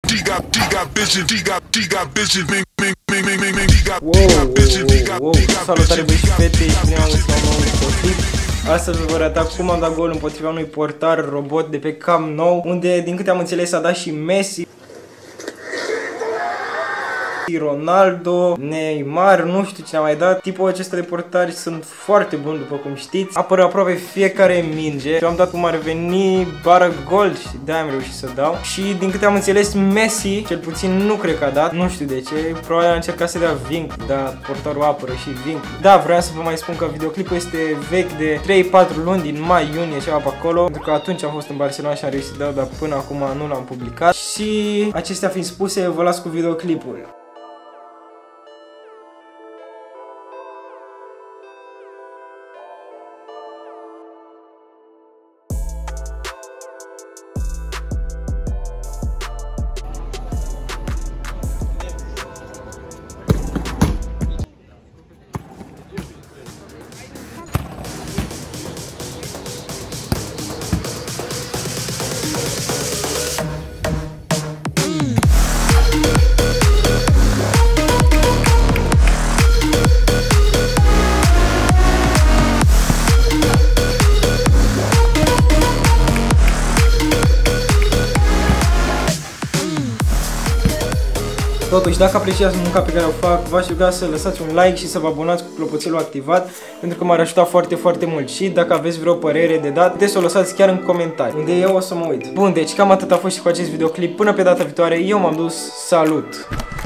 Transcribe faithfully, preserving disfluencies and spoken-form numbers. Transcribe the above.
wow, salutare băieți și fete, bine am găsit la un nou clip. Astăzi vă voi arăta cum am dat gol împotriva unui portar robot de pe Camp Nou, unde, din câte am înțeles, a dat și Messi, Ronaldo, Neymar, nu știu cine a mai dat. Tipul acesta de portari sunt foarte buni, după cum știți. Apără aproape fiecare minge. Eu am dat cum ar veni bară gol și de-aia am reușit să dau. Și din câte am înțeles, Messi, cel puțin, nu cred că a dat. Nu știu de ce, probabil a încercat să dea vincul, dar portarul apără și vincul. Da, vreau să vă mai spun că videoclipul este vechi de trei patru luni, din mai-iunie, ceva pe acolo. Pentru că atunci am fost în Barcelona și am reușit să dau, dar până acum nu l-am publicat. Și acestea fiind spuse, vă las cu videoclipul. Totuși, dacă apreciați munca pe care o fac, v-aș ruga să lăsați un like și să vă abonați cu clopoțelul activat, pentru că m-ar ajuta foarte, foarte mult. Și dacă aveți vreo părere de dat, puteți să o lăsați chiar în comentarii, unde eu o să mă uit. Bun, deci cam atât a fost și cu acest videoclip. Până pe data viitoare, eu m-am dus. Salut!